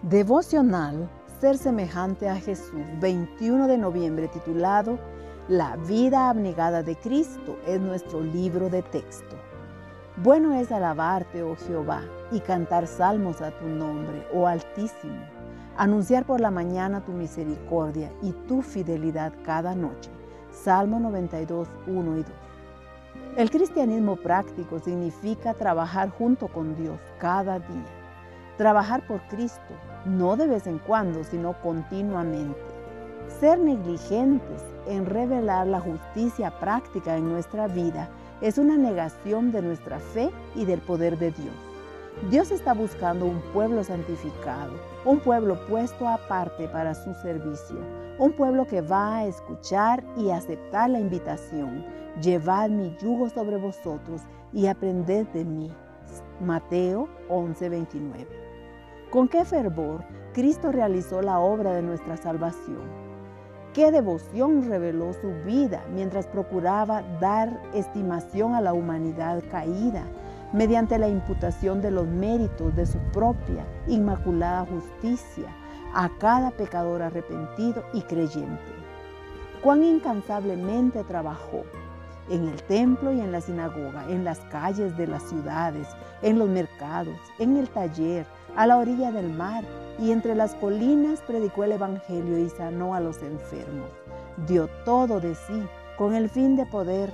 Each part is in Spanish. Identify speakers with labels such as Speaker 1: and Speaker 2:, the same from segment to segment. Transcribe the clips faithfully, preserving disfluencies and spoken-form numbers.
Speaker 1: Devocional Ser semejante a Jesús, veintiuno de noviembre, titulado La vida abnegada de Cristo, es nuestro libro de texto. Bueno es alabarte, oh Jehová, y cantar salmos a tu nombre, oh Altísimo. Anunciar por la mañana tu misericordia y tu fidelidad cada noche. Salmo noventa y dos, uno y dos. El cristianismo práctico significa trabajar junto con Dios cada día. Trabajar por Cristo, no de vez en cuando, sino continuamente. Ser negligentes en revelar la justicia práctica en nuestra vida es una negación de nuestra fe y del poder de Dios. Dios está buscando un pueblo santificado, un pueblo puesto aparte para su servicio, un pueblo que va a escuchar y aceptar la invitación. Llevad mi yugo sobre vosotros y aprended de mí. Mateo once, veintinueve. Con qué fervor Cristo realizó la obra de nuestra salvación. Qué devoción reveló su vida mientras procuraba dar estimación a la humanidad caída mediante la imputación de los méritos de su propia inmaculada justicia a cada pecador arrepentido y creyente. Cuán incansablemente trabajó en el templo y en la sinagoga, en las calles de las ciudades, en los mercados, en el taller, a la orilla del mar y entre las colinas predicó el evangelio y sanó a los enfermos. Dio todo de sí con el fin de poder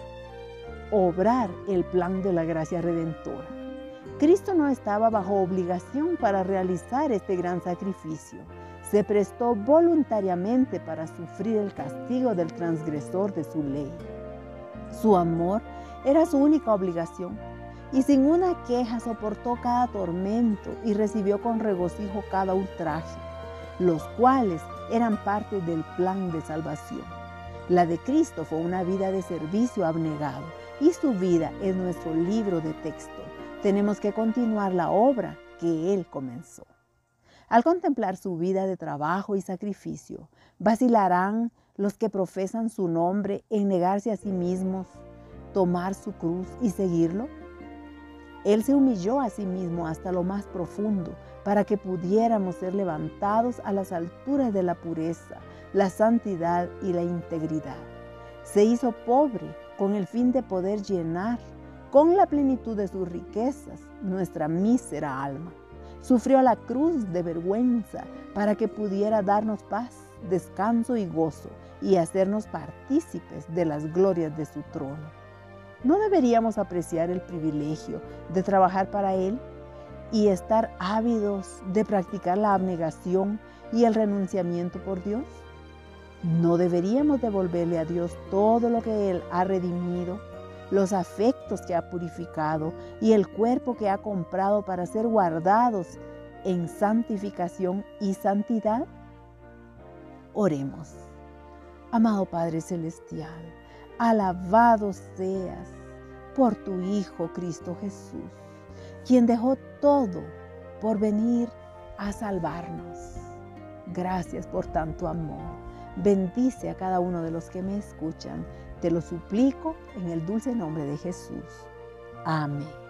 Speaker 1: obrar el plan de la gracia redentora. Cristo no estaba bajo obligación para realizar este gran sacrificio. Se prestó voluntariamente para sufrir el castigo del transgresor de su ley. Su amor era su única obligación, y sin una queja soportó cada tormento y recibió con regocijo cada ultraje, los cuales eran parte del plan de salvación. La de Cristo fue una vida de servicio abnegado, y su vida es nuestro libro de texto. Tenemos que continuar la obra que Él comenzó. Al contemplar su vida de trabajo y sacrificio, vacilarán los que profesan su nombre en negarse a sí mismos, tomar su cruz y seguirlo. Él se humilló a sí mismo hasta lo más profundo para que pudiéramos ser levantados a las alturas de la pureza, la santidad y la integridad. Se hizo pobre con el fin de poder llenar con la plenitud de sus riquezas nuestra mísera alma. Sufrió la cruz de vergüenza para que pudiera darnos paz, descanso y gozo y hacernos partícipes de las glorias de su trono. ¿No deberíamos apreciar el privilegio de trabajar para Él y estar ávidos de practicar la abnegación y el renunciamiento por Dios? ¿No deberíamos devolverle a Dios todo lo que Él ha redimido, los afectos que ha purificado y el cuerpo que ha comprado para ser guardados en santificación y santidad? Oremos. Amado Padre Celestial, alabado seas por tu Hijo Cristo Jesús, quien dejó todo por venir a salvarnos. Gracias por tanto amor. Bendice a cada uno de los que me escuchan. Te lo suplico en el dulce nombre de Jesús. Amén.